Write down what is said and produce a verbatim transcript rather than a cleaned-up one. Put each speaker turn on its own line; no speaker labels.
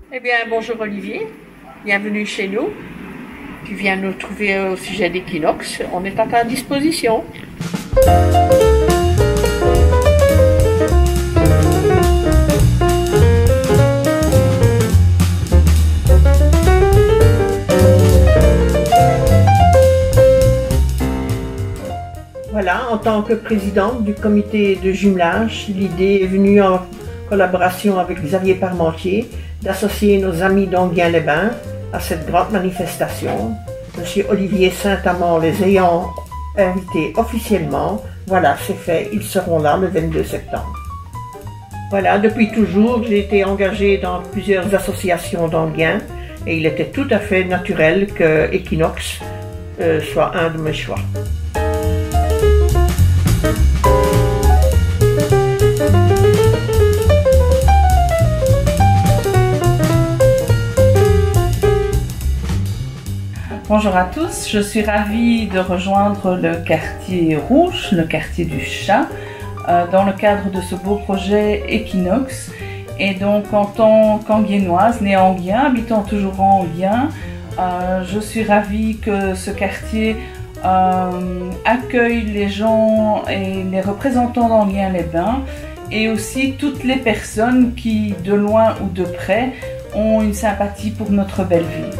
Eh bien, bonjour Olivier, bienvenue chez nous. Tu viens nous trouver au sujet d'Equinox, on est à ta disposition. Voilà, en tant que présidente du comité de jumelage, l'idée est venue en collaboration avec Xavier Parmentier d'associer nos amis d'Enghien-les-Bains à cette grande manifestation. Monsieur Olivier Saint-Amand les ayant invités officiellement, voilà, c'est fait, ils seront là le vingt-deux septembre. Voilà, depuis toujours, j'ai été engagée dans plusieurs associations d'Enghien et il était tout à fait naturel que Equinox euh, soit un de mes choix.
Bonjour à tous, je suis ravie de rejoindre le quartier rouge, le quartier du chat, euh, dans le cadre de ce beau projet Equinox. Et donc en tant qu'Enguiennoise, née à Enghien, habitant toujours en Enghien, euh, je suis ravie que ce quartier euh, accueille les gens et les représentants d'Enghien-les-Bains et aussi toutes les personnes qui, de loin ou de près, ont une sympathie pour notre belle ville.